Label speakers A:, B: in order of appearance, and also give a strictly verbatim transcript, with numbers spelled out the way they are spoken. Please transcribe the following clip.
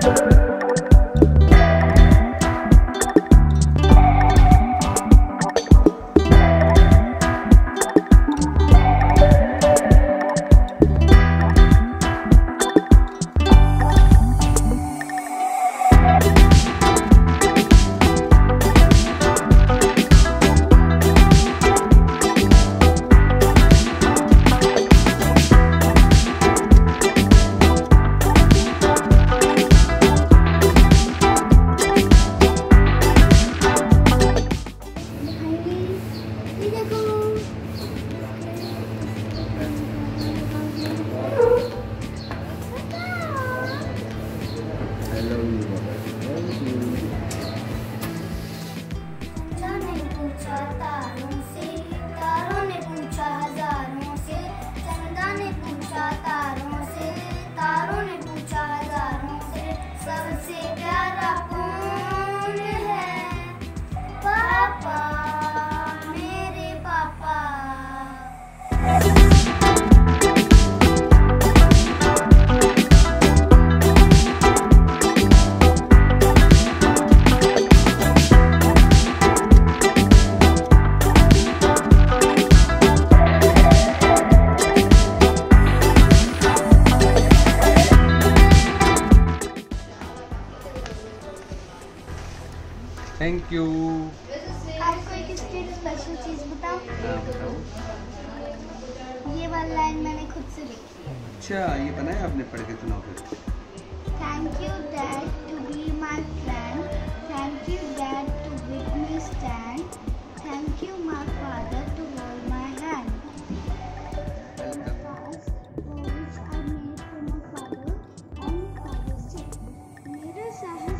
A: Thank you.
B: आपको एक इसकी स्पेशल चीज बताऊं? ये वाला लाइन मैंने खुद से लिखी है।
A: अच्छा, ये बनाया आपने? पढ़ के सुनाओ फिर।
B: Thank you dad to be my friend, thank you dad to with me stand, thank you my father to hold my hand. मेरे शहर